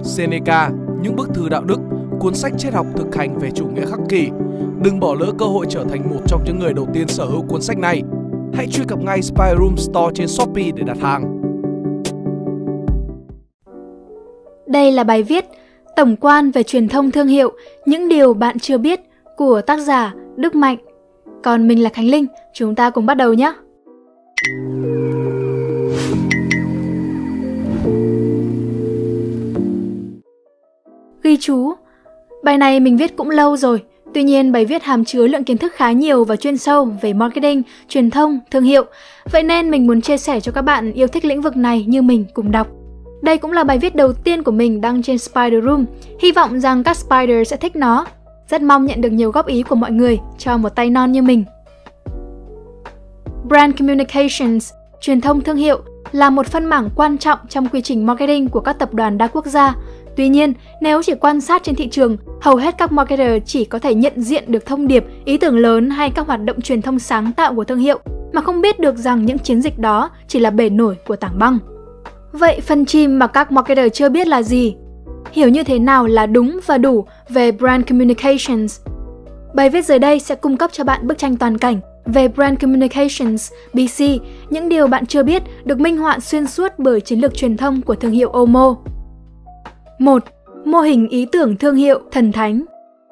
Seneca, Những bức thư đạo đức, cuốn sách triết học thực hành về chủ nghĩa khắc kỷ. Đừng bỏ lỡ cơ hội trở thành một trong những người đầu tiên sở hữu cuốn sách này. Hãy truy cập ngay Spy Room Store trên Shopee để đặt hàng. Đây là bài viết Tổng quan về truyền thông thương hiệu, những điều bạn chưa biết của tác giả Đức Mạnh. Còn mình là Khánh Linh, chúng ta cùng bắt đầu nhé! Ghi chú. Bài này mình viết cũng lâu rồi, tuy nhiên bài viết hàm chứa lượng kiến thức khá nhiều và chuyên sâu về marketing, truyền thông, thương hiệu. Vậy nên mình muốn chia sẻ cho các bạn yêu thích lĩnh vực này như mình cùng đọc. Đây cũng là bài viết đầu tiên của mình đăng trên Spider Room. Hy vọng rằng các Spider sẽ thích nó. Rất mong nhận được nhiều góp ý của mọi người cho một tay non như mình. Brand Communications, truyền thông thương hiệu, là một phân mảng quan trọng trong quy trình marketing của các tập đoàn đa quốc gia. Tuy nhiên, nếu chỉ quan sát trên thị trường, hầu hết các marketer chỉ có thể nhận diện được thông điệp, ý tưởng lớn hay các hoạt động truyền thông sáng tạo của thương hiệu, mà không biết được rằng những chiến dịch đó chỉ là bề nổi của tảng băng. Vậy phần chìm mà các marketer chưa biết là gì? Hiểu như thế nào là đúng và đủ về Brand Communications? Bài viết dưới đây sẽ cung cấp cho bạn bức tranh toàn cảnh về Brand Communications, BC, những điều bạn chưa biết được minh họa xuyên suốt bởi chiến lược truyền thông của thương hiệu Omo. 1. Mô hình ý tưởng thương hiệu thần thánh.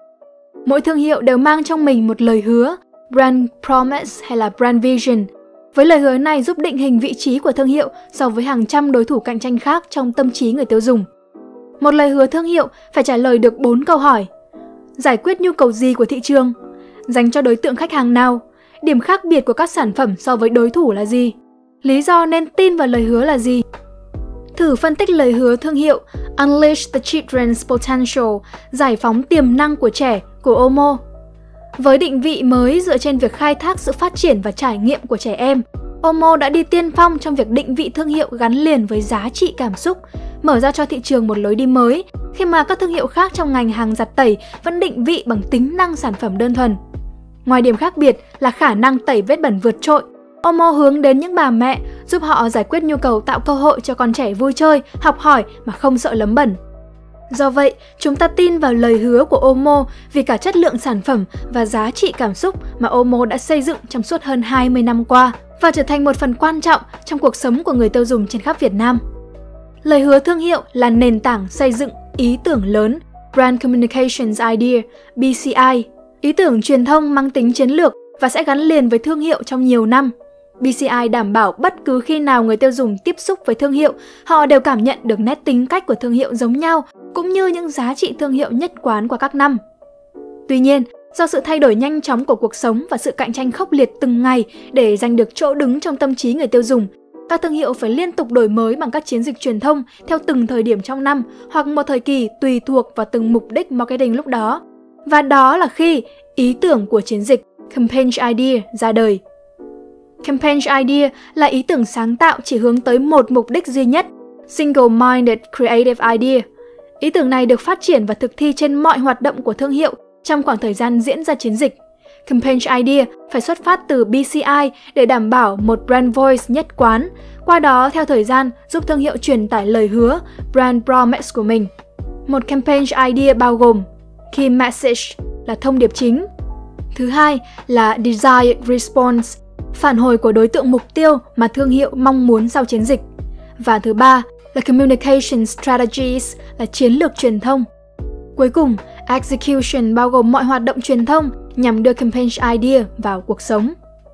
Mỗi thương hiệu đều mang trong mình một lời hứa, brand promise hay là brand vision. Với lời hứa này giúp định hình vị trí của thương hiệu so với hàng trăm đối thủ cạnh tranh khác trong tâm trí người tiêu dùng. Một lời hứa thương hiệu phải trả lời được 4 câu hỏi. Giải quyết nhu cầu gì của thị trường? Dành cho đối tượng khách hàng nào? Điểm khác biệt của các sản phẩm so với đối thủ là gì? Lý do nên tin vào lời hứa là gì? Thử phân tích lời hứa thương hiệu Unleash the Children's Potential, giải phóng tiềm năng của trẻ của Omo. Với định vị mới dựa trên việc khai thác sự phát triển và trải nghiệm của trẻ em, Omo đã đi tiên phong trong việc định vị thương hiệu gắn liền với giá trị cảm xúc, mở ra cho thị trường một lối đi mới, khi mà các thương hiệu khác trong ngành hàng giặt tẩy vẫn định vị bằng tính năng sản phẩm đơn thuần. Ngoài điểm khác biệt là khả năng tẩy vết bẩn vượt trội, Omo hướng đến những bà mẹ, giúp họ giải quyết nhu cầu tạo cơ hội cho con trẻ vui chơi, học hỏi mà không sợ lấm bẩn. Do vậy, chúng ta tin vào lời hứa của Omo vì cả chất lượng sản phẩm và giá trị cảm xúc mà Omo đã xây dựng trong suốt hơn 20 năm qua và trở thành một phần quan trọng trong cuộc sống của người tiêu dùng trên khắp Việt Nam. Lời hứa thương hiệu là nền tảng xây dựng ý tưởng lớn, Brand Communications Idea, BCI, ý tưởng truyền thông mang tính chiến lược và sẽ gắn liền với thương hiệu trong nhiều năm. BCI đảm bảo bất cứ khi nào người tiêu dùng tiếp xúc với thương hiệu, họ đều cảm nhận được nét tính cách của thương hiệu giống nhau, cũng như những giá trị thương hiệu nhất quán qua các năm. Tuy nhiên, do sự thay đổi nhanh chóng của cuộc sống và sự cạnh tranh khốc liệt từng ngày để giành được chỗ đứng trong tâm trí người tiêu dùng, các thương hiệu phải liên tục đổi mới bằng các chiến dịch truyền thông theo từng thời điểm trong năm hoặc một thời kỳ tùy thuộc vào từng mục đích marketing lúc đó. Và đó là khi ý tưởng của chiến dịch Campaign Idea ra đời. Campaign Idea là ý tưởng sáng tạo chỉ hướng tới một mục đích duy nhất, Single-Minded Creative Idea. Ý tưởng này được phát triển và thực thi trên mọi hoạt động của thương hiệu trong khoảng thời gian diễn ra chiến dịch. Campaign Idea phải xuất phát từ BCI để đảm bảo một brand voice nhất quán, qua đó theo thời gian giúp thương hiệu truyền tải lời hứa, brand promise của mình. Một campaign idea bao gồm Key Message là thông điệp chính. Thứ hai là Desired Response, phản hồi của đối tượng mục tiêu mà thương hiệu mong muốn sau chiến dịch. Và thứ ba là Communication Strategies là chiến lược truyền thông. Cuối cùng, Execution bao gồm mọi hoạt động truyền thông nhằm đưa campaign idea vào cuộc sống.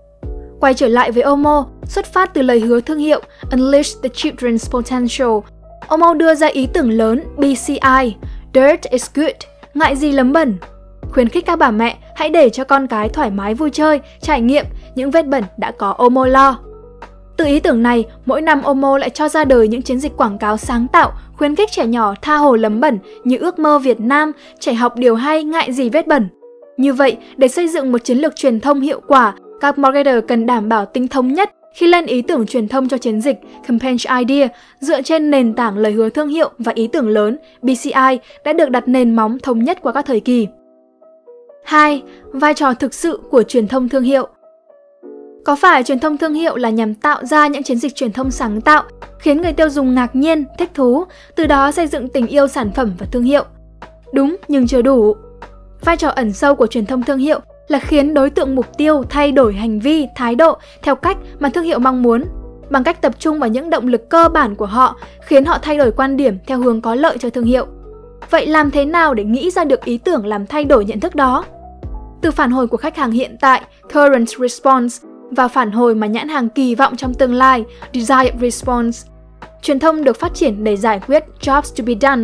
Quay trở lại với Omo, xuất phát từ lời hứa thương hiệu Unleash the Children's Potential, Omo đưa ra ý tưởng lớn BCI, Dirt is good, ngại gì lấm bẩn. Khuyến khích các bà mẹ hãy để cho con cái thoải mái vui chơi, trải nghiệm những vết bẩn đã có Omo lo. Từ ý tưởng này, mỗi năm Omo lại cho ra đời những chiến dịch quảng cáo sáng tạo, khuyến khích trẻ nhỏ tha hồ lấm bẩn như ước mơ Việt Nam, trẻ học điều hay ngại gì vết bẩn. Như vậy, để xây dựng một chiến lược truyền thông hiệu quả, các marketer cần đảm bảo tính thống nhất khi lên ý tưởng truyền thông cho chiến dịch Campaign Idea dựa trên nền tảng lời hứa thương hiệu và ý tưởng lớn BCI đã được đặt nền móng thống nhất qua các thời kỳ. 2. Vai trò thực sự của truyền thông thương hiệu. Có phải truyền thông thương hiệu là nhằm tạo ra những chiến dịch truyền thông sáng tạo, khiến người tiêu dùng ngạc nhiên, thích thú, từ đó xây dựng tình yêu sản phẩm và thương hiệu? Đúng, nhưng chưa đủ. Vai trò ẩn sâu của truyền thông thương hiệu là khiến đối tượng mục tiêu thay đổi hành vi, thái độ theo cách mà thương hiệu mong muốn, bằng cách tập trung vào những động lực cơ bản của họ, khiến họ thay đổi quan điểm theo hướng có lợi cho thương hiệu. Vậy làm thế nào để nghĩ ra được ý tưởng làm thay đổi nhận thức đó? Từ phản hồi của khách hàng hiện tại, current response, và phản hồi mà nhãn hàng kỳ vọng trong tương lai, desired response, truyền thông được phát triển để giải quyết jobs to be done,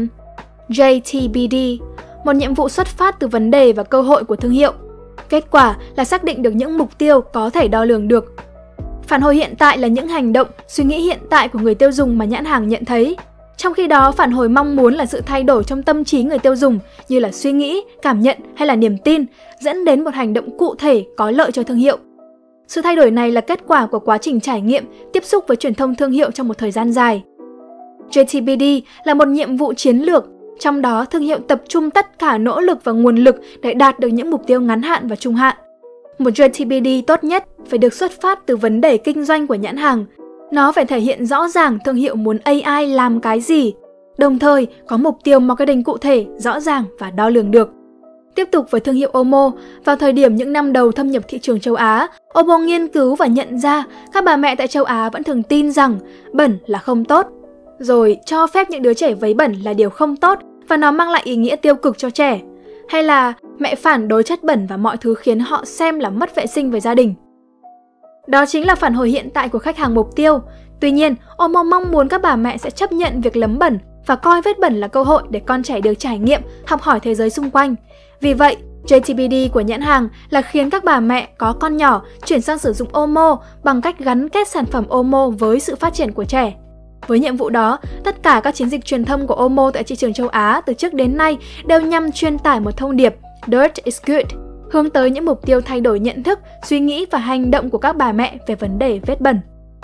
JTBD, một nhiệm vụ xuất phát từ vấn đề và cơ hội của thương hiệu. Kết quả là xác định được những mục tiêu có thể đo lường được. Phản hồi hiện tại là những hành động, suy nghĩ hiện tại của người tiêu dùng mà nhãn hàng nhận thấy. Trong khi đó, phản hồi mong muốn là sự thay đổi trong tâm trí người tiêu dùng như là suy nghĩ, cảm nhận hay là niềm tin, dẫn đến một hành động cụ thể có lợi cho thương hiệu. Sự thay đổi này là kết quả của quá trình trải nghiệm, tiếp xúc với truyền thông thương hiệu trong một thời gian dài. JTBD là một nhiệm vụ chiến lược, trong đó thương hiệu tập trung tất cả nỗ lực và nguồn lực để đạt được những mục tiêu ngắn hạn và trung hạn. Một JTBD tốt nhất phải được xuất phát từ vấn đề kinh doanh của nhãn hàng. Nó phải thể hiện rõ ràng thương hiệu muốn AI làm cái gì, đồng thời có mục tiêu marketing cụ thể, rõ ràng và đo lường được. Tiếp tục với thương hiệu Omo, vào thời điểm những năm đầu thâm nhập thị trường châu Á, Omo nghiên cứu và nhận ra các bà mẹ tại châu Á vẫn thường tin rằng bẩn là không tốt, rồi cho phép những đứa trẻ vấy bẩn là điều không tốt và nó mang lại ý nghĩa tiêu cực cho trẻ. Hay là mẹ phản đối chất bẩn và mọi thứ khiến họ xem là mất vệ sinh với gia đình. Đó chính là phản hồi hiện tại của khách hàng mục tiêu. Tuy nhiên, Omo mong muốn các bà mẹ sẽ chấp nhận việc lấm bẩn và coi vết bẩn là cơ hội để con trẻ được trải nghiệm, học hỏi thế giới xung quanh. Vì vậy, JTBD của nhãn hàng là khiến các bà mẹ có con nhỏ chuyển sang sử dụng Omo bằng cách gắn kết sản phẩm Omo với sự phát triển của trẻ. Với nhiệm vụ đó, tất cả các chiến dịch truyền thông của Omo tại thị trường châu Á từ trước đến nay đều nhằm truyền tải một thông điệp Dirt is good, hướng tới những mục tiêu thay đổi nhận thức, suy nghĩ và hành động của các bà mẹ về vấn đề vết bẩn.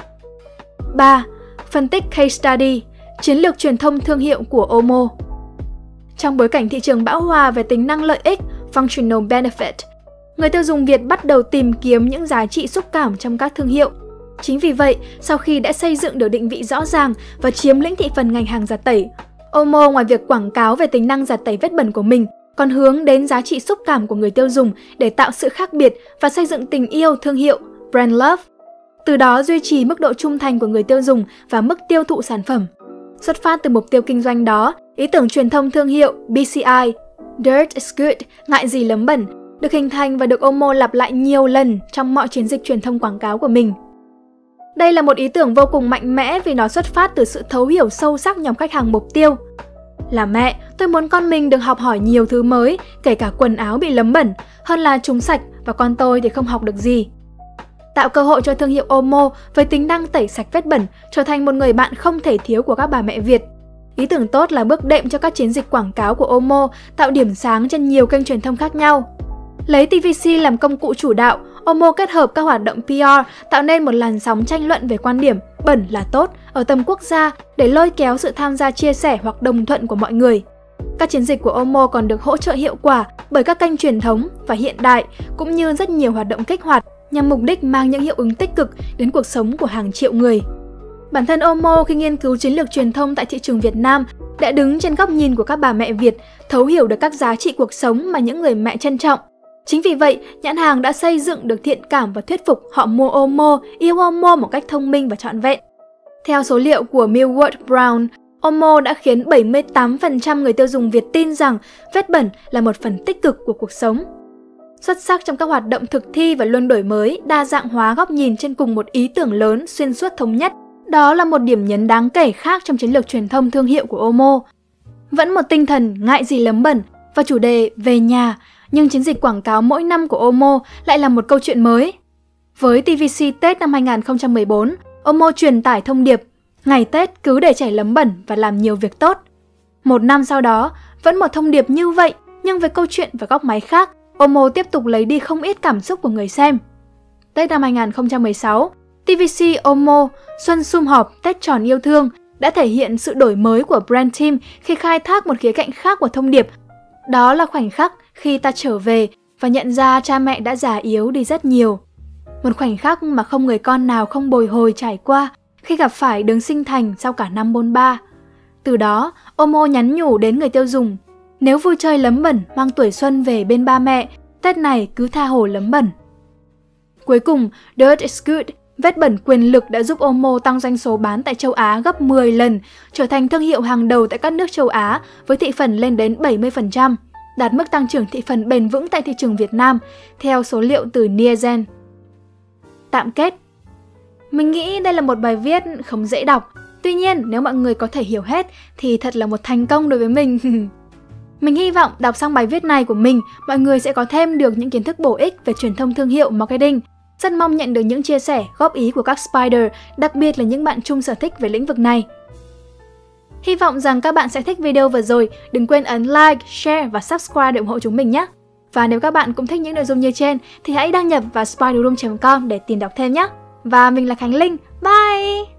3. Phân tích case study, chiến lược truyền thông thương hiệu của Omo. Trong bối cảnh thị trường bão hòa về tính năng lợi ích, functional benefit, người tiêu dùng Việt bắt đầu tìm kiếm những giá trị xúc cảm trong các thương hiệu. Chính vì vậy, sau khi đã xây dựng được định vị rõ ràng và chiếm lĩnh thị phần ngành hàng giặt tẩy, Omo ngoài việc quảng cáo về tính năng giặt tẩy vết bẩn của mình, còn hướng đến giá trị xúc cảm của người tiêu dùng để tạo sự khác biệt và xây dựng tình yêu thương hiệu, brand love. Từ đó duy trì mức độ trung thành của người tiêu dùng và mức tiêu thụ sản phẩm. Xuất phát từ mục tiêu kinh doanh đó, ý tưởng truyền thông thương hiệu BCI, Dirt is good, ngại gì lấm bẩn, được hình thành và được Omo lặp lại nhiều lần trong mọi chiến dịch truyền thông quảng cáo của mình. Đây là một ý tưởng vô cùng mạnh mẽ vì nó xuất phát từ sự thấu hiểu sâu sắc nhóm khách hàng mục tiêu. Là mẹ, tôi muốn con mình được học hỏi nhiều thứ mới, kể cả quần áo bị lấm bẩn, hơn là chúng sạch và con tôi thì không học được gì. Tạo cơ hội cho thương hiệu Omo với tính năng tẩy sạch vết bẩn trở thành một người bạn không thể thiếu của các bà mẹ Việt. Ý tưởng tốt là bước đệm cho các chiến dịch quảng cáo của Omo tạo điểm sáng trên nhiều kênh truyền thông khác nhau. Lấy TVC làm công cụ chủ đạo, Omo kết hợp các hoạt động PR tạo nên một làn sóng tranh luận về quan điểm bẩn là tốt ở tầm quốc gia để lôi kéo sự tham gia chia sẻ hoặc đồng thuận của mọi người. Các chiến dịch của Omo còn được hỗ trợ hiệu quả bởi các kênh truyền thống và hiện đại cũng như rất nhiều hoạt động kích hoạt nhằm mục đích mang những hiệu ứng tích cực đến cuộc sống của hàng triệu người. Bản thân Omo khi nghiên cứu chiến lược truyền thông tại thị trường Việt Nam đã đứng trên góc nhìn của các bà mẹ Việt, thấu hiểu được các giá trị cuộc sống mà những người mẹ trân trọng. Chính vì vậy, nhãn hàng đã xây dựng được thiện cảm và thuyết phục họ mua Omo, yêu Omo một cách thông minh và trọn vẹn. Theo số liệu của Millward Brown, Omo đã khiến 78% người tiêu dùng Việt tin rằng vết bẩn là một phần tích cực của cuộc sống. Xuất sắc trong các hoạt động thực thi và luôn đổi mới, đa dạng hóa góc nhìn trên cùng một ý tưởng lớn xuyên suốt thống nhất. Đó là một điểm nhấn đáng kể khác trong chiến lược truyền thông thương hiệu của Omo. Vẫn một tinh thần ngại gì lấm bẩn và chủ đề về nhà, nhưng chiến dịch quảng cáo mỗi năm của Omo lại là một câu chuyện mới. Với TVC Tết năm 2014, Omo truyền tải thông điệp ngày Tết cứ để trẻ lấm bẩn và làm nhiều việc tốt. Một năm sau đó, vẫn một thông điệp như vậy, nhưng với câu chuyện và góc máy khác, Omo tiếp tục lấy đi không ít cảm xúc của người xem. Tết năm 2016, TVC Omo Xuân sum họp Tết tròn yêu thương đã thể hiện sự đổi mới của brand team khi khai thác một khía cạnh khác của thông điệp. Đó là khoảnh khắc khi ta trở về và nhận ra cha mẹ đã già yếu đi rất nhiều. một khoảnh khắc mà không người con nào không bồi hồi trải qua khi gặp phải Đường Sinh Thành sau cả năm bôn ba. Từ đó, Omo nhắn nhủ đến người tiêu dùng, nếu vui chơi lấm bẩn mang tuổi xuân về bên ba mẹ, Tết này cứ tha hồ lấm bẩn. Cuối cùng, Dirt is Good, vết bẩn quyền lực đã giúp Omo tăng doanh số bán tại châu Á gấp 10 lần, trở thành thương hiệu hàng đầu tại các nước châu Á với thị phần lên đến 70%, đạt mức tăng trưởng thị phần bền vững tại thị trường Việt Nam, theo số liệu từ Nielsen. Tạm kết. Mình nghĩ đây là một bài viết không dễ đọc, tuy nhiên nếu mọi người có thể hiểu hết thì thật là một thành công đối với mình. Mình hy vọng đọc xong bài viết này của mình, mọi người sẽ có thêm được những kiến thức bổ ích về truyền thông thương hiệu marketing. Rất mong nhận được những chia sẻ, góp ý của các Spider, đặc biệt là những bạn chung sở thích về lĩnh vực này. Hy vọng rằng các bạn sẽ thích video vừa rồi, đừng quên ấn like, share và subscribe để ủng hộ chúng mình nhé. Và nếu các bạn cũng thích những nội dung như trên thì hãy đăng nhập vào spiderroom.com để tìm đọc thêm nhé. Và mình là Khánh Linh, bye!